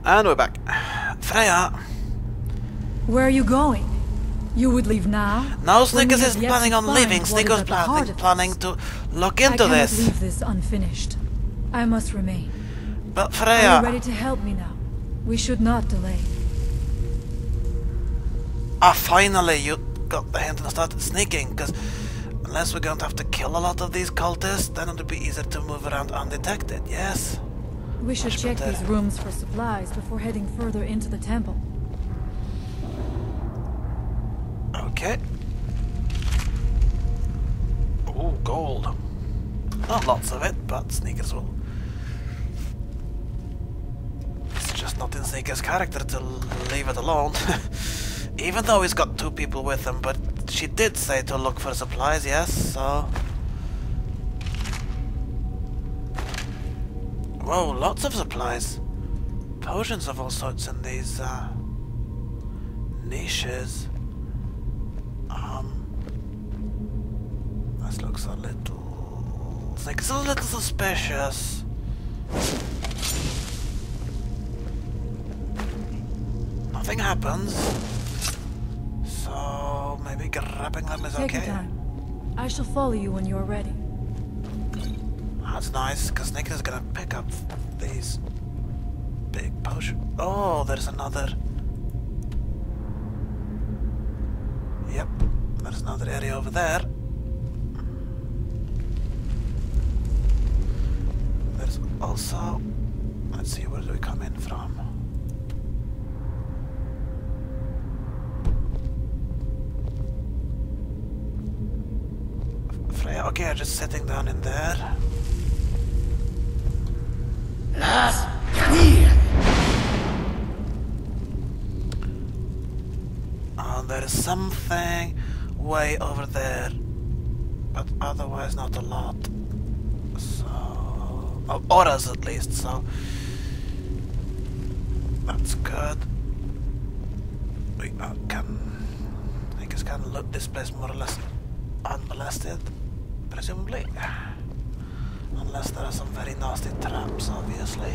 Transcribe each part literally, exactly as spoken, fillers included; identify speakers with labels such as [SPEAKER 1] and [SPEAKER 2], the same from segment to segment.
[SPEAKER 1] And we're back. Freya!
[SPEAKER 2] Where are you going? You would leave now?
[SPEAKER 1] No, Snickers
[SPEAKER 2] When we
[SPEAKER 1] isn't
[SPEAKER 2] have yet
[SPEAKER 1] planning
[SPEAKER 2] to
[SPEAKER 1] on
[SPEAKER 2] find
[SPEAKER 1] leaving.
[SPEAKER 2] what is
[SPEAKER 1] Snickers
[SPEAKER 2] at the heart
[SPEAKER 1] planning,
[SPEAKER 2] of
[SPEAKER 1] planning
[SPEAKER 2] this.
[SPEAKER 1] to look
[SPEAKER 2] I
[SPEAKER 1] into
[SPEAKER 2] cannot
[SPEAKER 1] this.
[SPEAKER 2] leave this unfinished. I must remain.
[SPEAKER 1] But
[SPEAKER 2] Are
[SPEAKER 1] Freya...
[SPEAKER 2] you ready to help me now? We should not delay.
[SPEAKER 1] Ah, finally you got the hint and started sneaking, because unless we're going to have to kill a lot of these cultists, then it'll be easier to move around undetected, yes?
[SPEAKER 2] We should
[SPEAKER 1] Much
[SPEAKER 2] check
[SPEAKER 1] better.
[SPEAKER 2] these rooms for supplies before heading further into the temple.
[SPEAKER 1] Okay. Ooh, gold. Not lots of it, but Sneakers will. It's just not in Sneakers' character to leave it alone. Even though he's got two people with him, but she did say to look for supplies, yes, so... Whoa, lots of supplies. Potions of all sorts in these, uh... niches. Um... This looks a little... It's like it's a little suspicious. Nothing happens. So maybe grabbing them is
[SPEAKER 2] Take your
[SPEAKER 1] okay.
[SPEAKER 2] time. I shall follow you when you are ready.
[SPEAKER 1] That's nice, because Nick is gonna pick up these big potions. Oh, there's another. Yep, there's another area over there. There's also. Let's see, where do we come in from? Freya, okay, just sitting down in there.
[SPEAKER 3] Lars, come here!
[SPEAKER 1] Oh, there is something way over there, but otherwise not a lot. So, oh, auras at least. So that's good. We uh, can, I guess, can look this place more or less unmolested, presumably. Unless there are some very nasty traps, obviously.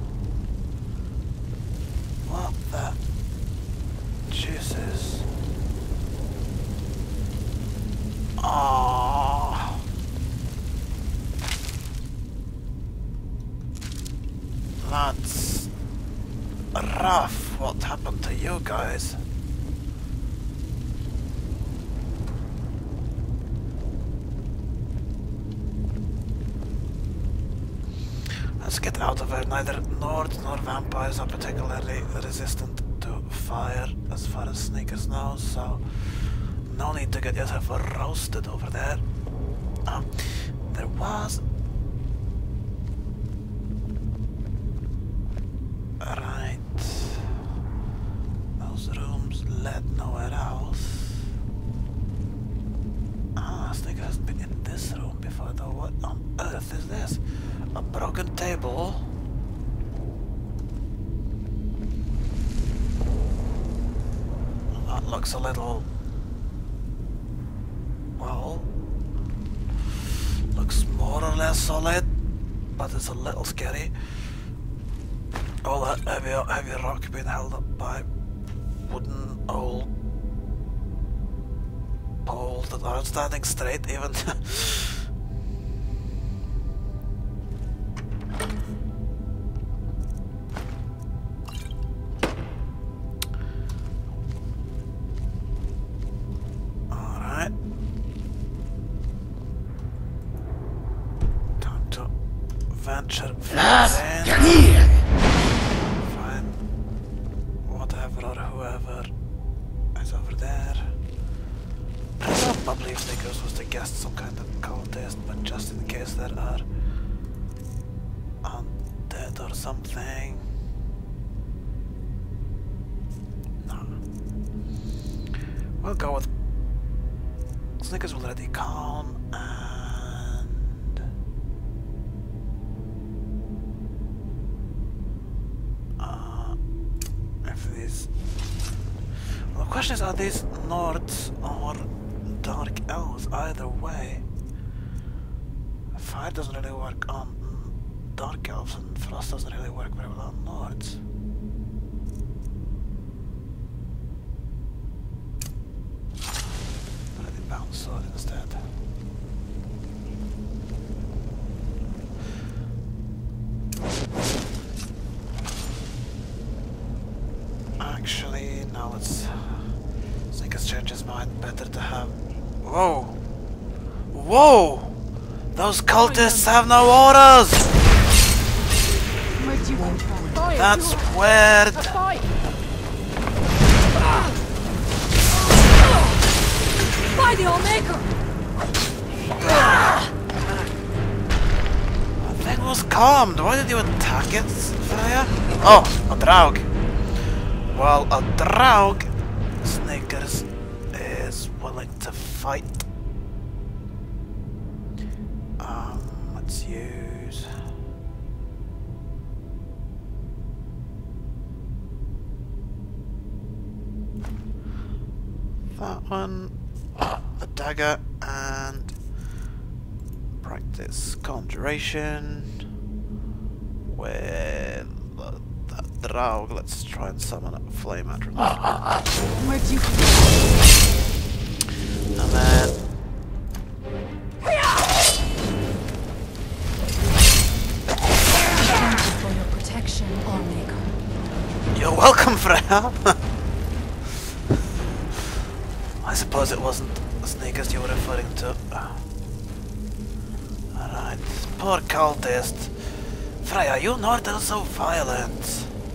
[SPEAKER 1] What the juices? Oh, that's rough. What happened to you guys? Let's get out of here. Neither Nords nor vampires are particularly resistant to fire, as far as Sneakers knows, so no need to get yourself roasted over there. Um, there was... Right... Those rooms led nowhere else. Ah, Sneakers hasn't been in this room before though. What on earth is this? A broken table. That looks a little... well... looks more or less solid, but it's a little scary. All that heavy, heavy rock being held up by wooden old poles that aren't standing straight even. Venture
[SPEAKER 3] Lars,
[SPEAKER 1] in.
[SPEAKER 3] come here!
[SPEAKER 1] Find whatever or whoever is over there. Probably Snickers was to guess some kind of cultist, but just in case there are undead or something. No. We'll go with Snickers already calm and the question is, are these Nords or Dark Elves? Either way. Fire doesn't really work on Dark Elves and Frost doesn't really work very well on Nords. Actually, now let's... Snickers change his mind. Better to have... Whoa! Whoa! Those cultists have no auras! That's weird!
[SPEAKER 2] By the Allmaker!
[SPEAKER 1] The thing was calmed. Why did you attack it, Freya? Oh, a Draug. Well, a Draug, Snickers is willing to fight. Um, let's use... that one, the dagger, and practice conjuration with the, the Draug. Let's try and summon a flame attribute.
[SPEAKER 2] Where'd you
[SPEAKER 1] And then
[SPEAKER 2] Thank you for your protection, Allmaker.
[SPEAKER 1] you're welcome, Freya. I suppose it wasn't the Snickers you were referring to. Alright, poor cultist. Freya, you Nord are so violent.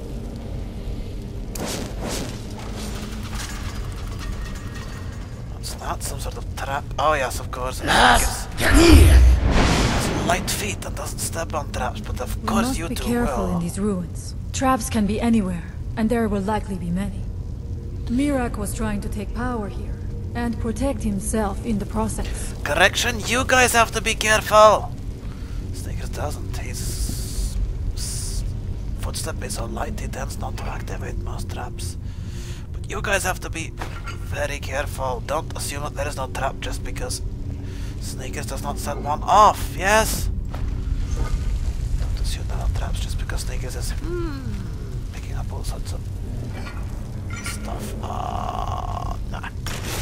[SPEAKER 1] What's that? Some sort of trap? Oh yes, of course.
[SPEAKER 3] Las
[SPEAKER 1] Snickers
[SPEAKER 3] Gniel!
[SPEAKER 1] has light feet and doesn't step on traps, but of
[SPEAKER 2] We
[SPEAKER 1] course
[SPEAKER 2] must
[SPEAKER 1] you
[SPEAKER 2] be
[SPEAKER 1] two
[SPEAKER 2] careful
[SPEAKER 1] will.
[SPEAKER 2] in these ruins. Traps can be anywhere, and there will likely be many. Mirak was trying to take power here, and protect himself in the process.
[SPEAKER 1] Correction, you guys have to be careful. Snickers doesn't. His s- footstep is so light he tends not to activate most traps. But you guys have to be very careful. Don't assume that there is no trap just because Snickers does not set one off. Yes? Don't assume there are no traps just because Snickers is hmm, picking up all sorts of stuff. Ah, nah.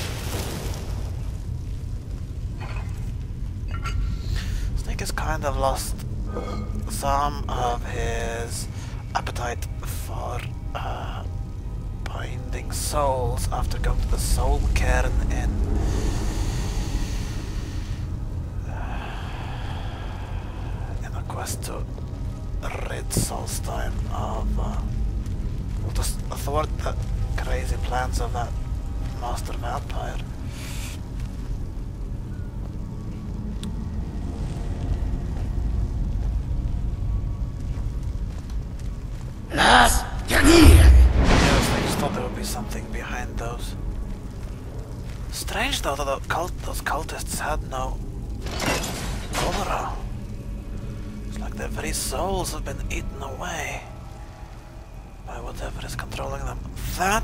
[SPEAKER 1] Snickers kind of lost some of his appetite for uh, binding souls after going to the Soul Cairn in in a quest to rid Solstheim of uh, well, to thwart the crazy plans of that master vampire.
[SPEAKER 3] Las Gniel!
[SPEAKER 1] Yes, I just thought there would be something behind those. Strange though that the cult those cultists had no aura. It's like their very souls have been eaten away by whatever is controlling them. That...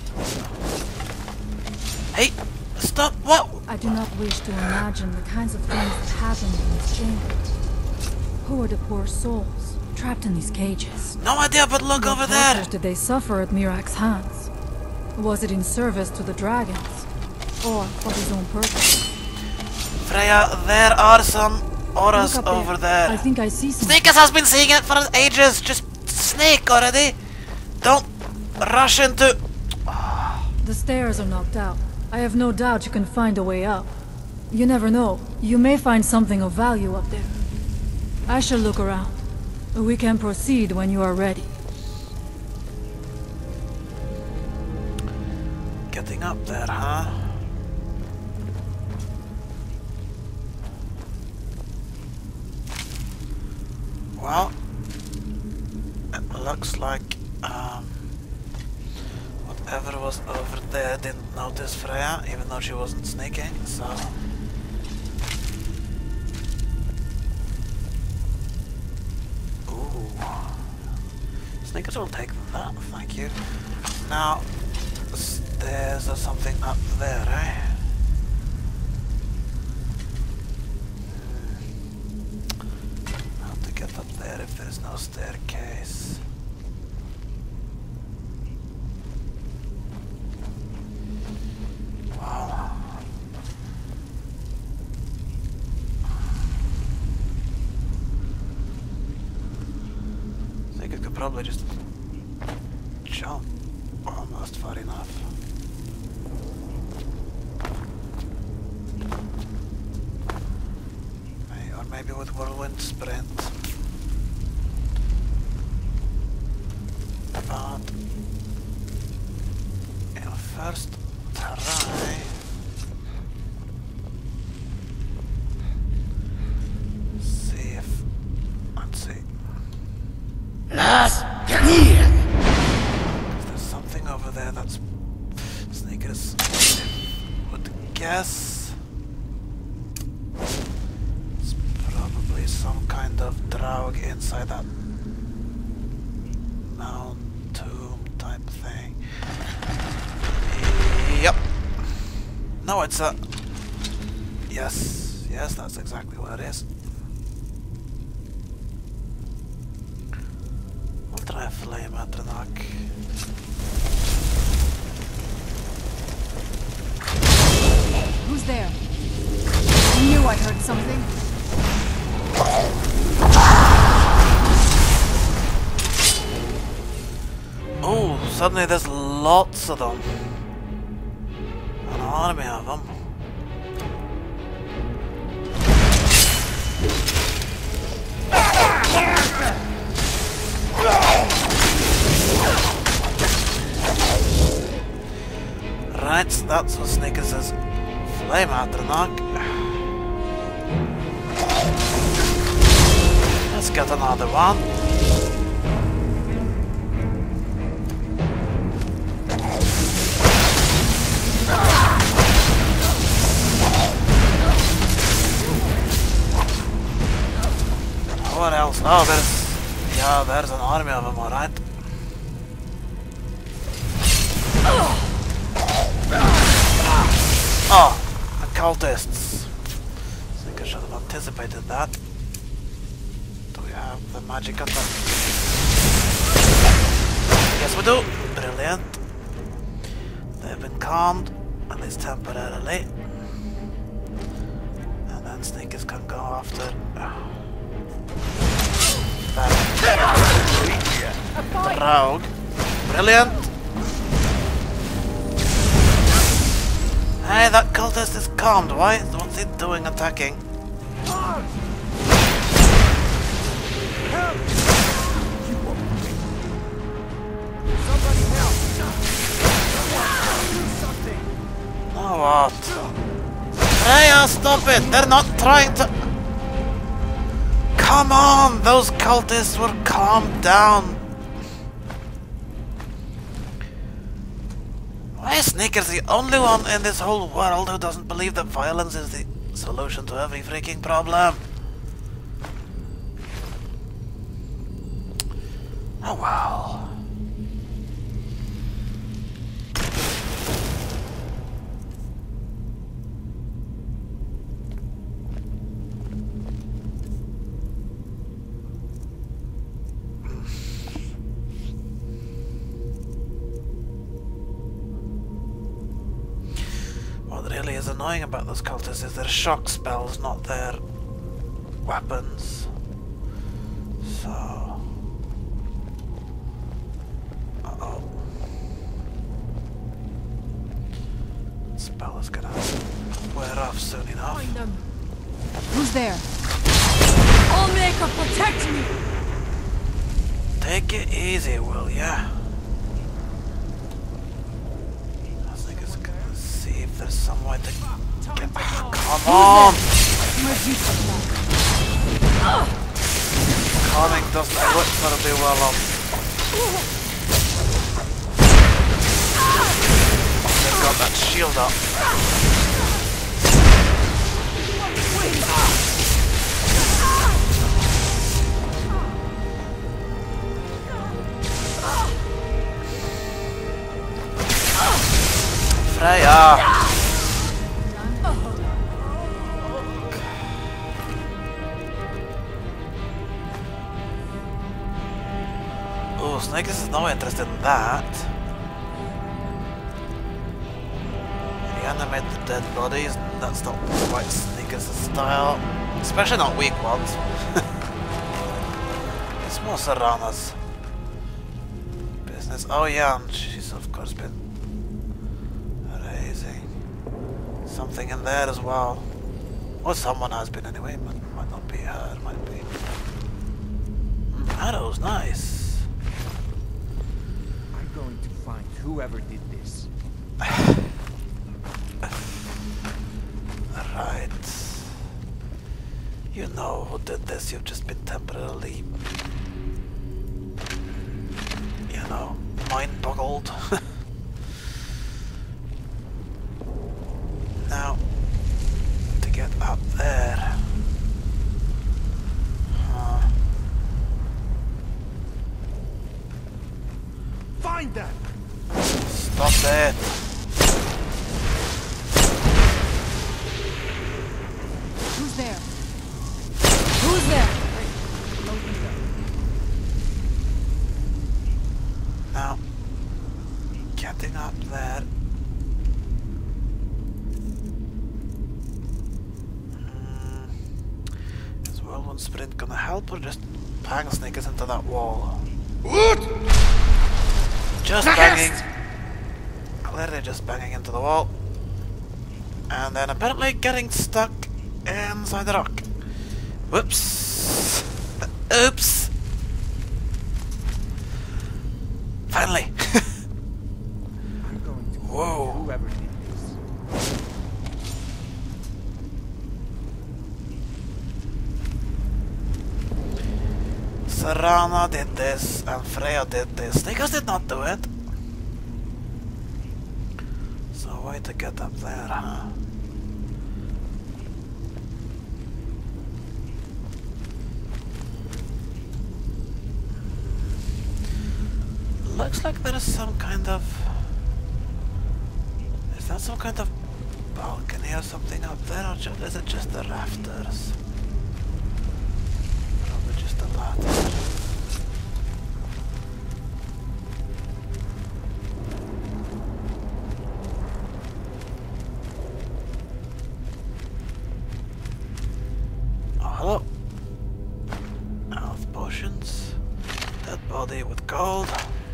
[SPEAKER 1] Hey! Stop! What?
[SPEAKER 2] I do not wish to imagine the kinds of things that happened in this chamber. Who are the poor souls trapped in these cages?
[SPEAKER 1] No idea, but look
[SPEAKER 2] What
[SPEAKER 1] over there!
[SPEAKER 2] tortures did they suffer at Mirak's hands? Was it in service to the dragons? Or for his own purpose?
[SPEAKER 1] Freya, there are some auras
[SPEAKER 2] Look up
[SPEAKER 1] over there.
[SPEAKER 2] I think I see some.
[SPEAKER 1] Snickers has been seeing it for ages. Just snake already. Don't rush into...
[SPEAKER 2] The stairs are knocked out. I have no doubt you can find a way up. You never know. You may find something of value up there. I shall look around. We can proceed when you are ready.
[SPEAKER 1] Getting up there, huh? Well, it looks like um, whatever was over there didn't notice Freya, even though she wasn't sneaking, so... Ooh. Snickers will take that, thank you. Now, stairs or something up there, eh? How to get up there if there's no staircase? Wow. I think I could probably just jump. almost far enough. May, or maybe with whirlwind sprint. But in first try, see if let's see.
[SPEAKER 3] Las Garnier!
[SPEAKER 1] There's something over there that's Sneakers would guess. It's probably some kind of Draug inside that mound tomb type thing. Yep. No, it's a... Yes, yes, that's exactly what it is. We'll try a flame Adrenac.
[SPEAKER 2] Who's there? I knew I heard something.
[SPEAKER 1] Oh, suddenly there's lots of them. An army of them. Right, that's what Sneakers is. Flame Adrenac. Let's get another one. What else? Oh, there's... Yeah, there's an army of them, alright. Oh, occultists. I think I should have anticipated that. Do we have the magic on them? Yes, we do. Brilliant. They've been calmed, at least temporarily. And then Sneakers can go after... Draug. Brilliant. Hey, that cultist is calmed. Why? What's he doing attacking? Now what? Freya, stop it! They're not trying to... Come on! Those cultists were calmed down! Why is Sneakers the only one in this whole world who doesn't believe that violence is the solution to every freaking problem? Oh well. What really is annoying about those cultists is their shock spells, not their weapons. So... Uh-oh. Spell is gonna wear off soon enough.
[SPEAKER 2] Find them. Who's there? All Maker, protect me!
[SPEAKER 1] Take it easy, will ya? I think it's gonna see if there's some way to get... Come on! Calming doesn't look gonna be well on. They've got that shield up. Freya! Oh, Sneakers is no interested in that. Reanimate the dead bodies, that's not quite Sneakers' style. Especially not weak ones. It's more Serana's business. Oh yeah, and she's of course been raising something in there as well. Or someone has been anyway, might, might not be her, might be. Mm, arrows, nice.
[SPEAKER 4] I'm going to find whoever did this.
[SPEAKER 1] Right. You know who did this, you've just been temporarily, you know, mind-boggled. Now, to get up there. Huh.
[SPEAKER 4] Find them!
[SPEAKER 1] Stop that!
[SPEAKER 2] Who's there? Who's there?
[SPEAKER 1] Now, getting up there. Hmm. Is Whirlwind Sprint gonna help or just bang Snickers into that wall?
[SPEAKER 3] What?
[SPEAKER 1] Just banging. Clearly just banging into the wall. And then apparently getting stuck inside the rock. Whoops. Oops. Finally.
[SPEAKER 4] I'm going to
[SPEAKER 1] Whoa.
[SPEAKER 4] find whoever did this.
[SPEAKER 1] Serana did this and Freya did this. Snickers did not do it. So way to get up there, huh? Looks like there is some kind of... Is that some kind of balcony or something up there, or ju is it just the rafters? Probably just the latter. Oh, hello. Health potions. Dead body with gold.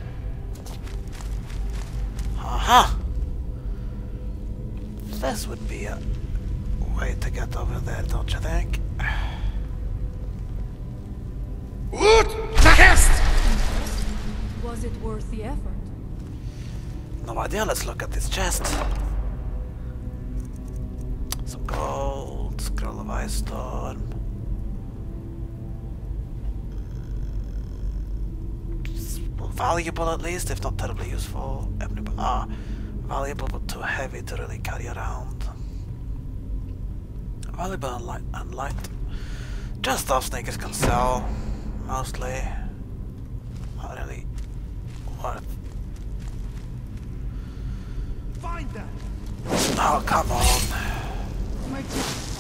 [SPEAKER 1] Aha! This would be a way to get over there, don't you think?
[SPEAKER 3] What? Vergesst!
[SPEAKER 2] Was it worth the effort?
[SPEAKER 1] No idea, let's look at this chest. Some gold, scroll of ice storm. Valuable at least, if not terribly useful. Ah, valuable but too heavy to really carry around. Valuable and light, and light. Just stuff Snickers can sell, mostly. Not really worth.
[SPEAKER 4] Find them!
[SPEAKER 1] Oh, come on.
[SPEAKER 2] My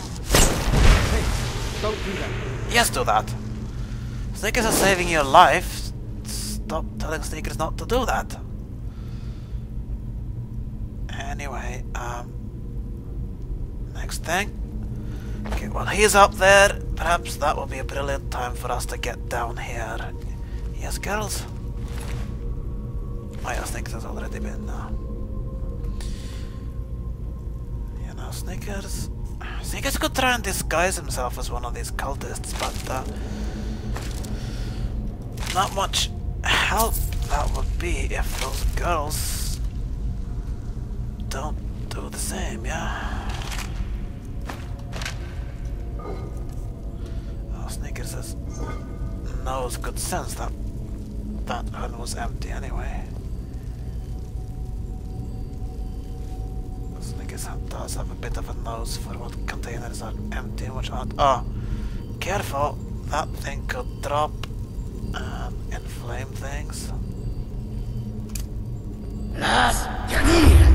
[SPEAKER 4] Hey, don't do that.
[SPEAKER 1] Yes, do that. Snickers are saving your life. Stop telling Snickers not to do that. Anyway, um... next thing. Okay, well he's up there. Perhaps that will be a brilliant time for us to get down here. Yes, girls? Oh yeah, Snickers has already been, uh... you know, Snickers... Snickers could try and disguise himself as one of these cultists, but, uh... not much help that would be if those girls don't do the same, yeah? Oh, Snickers has knows good sense that that urn was empty anyway. Snickers does have a bit of a nose for what containers are empty and which aren't. Oh, careful! That thing could drop and inflame things.
[SPEAKER 3] Las Gnielen!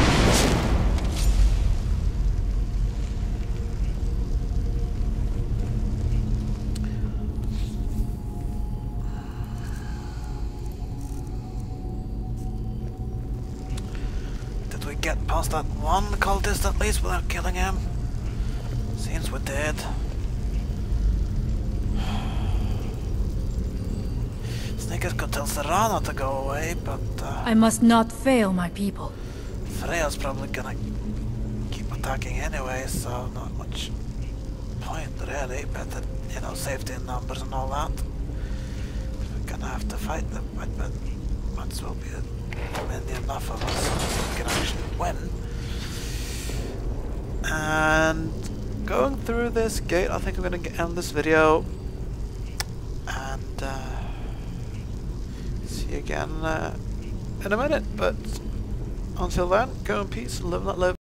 [SPEAKER 1] Did we get past that one cultist at least without killing him? Seems we did. Sneakers could tell Serrano to go away, but uh,
[SPEAKER 2] I must not fail my people.
[SPEAKER 1] Freya's probably gonna keep attacking anyway, so not much point really. Better, you know, safety in numbers and all that. We're gonna have to fight them, but, but might as well be many enough of us so we can actually win. And going through this gate, I think I'm gonna end this video. And uh, see you again uh, in a minute. But until then, go in peace, live and let live.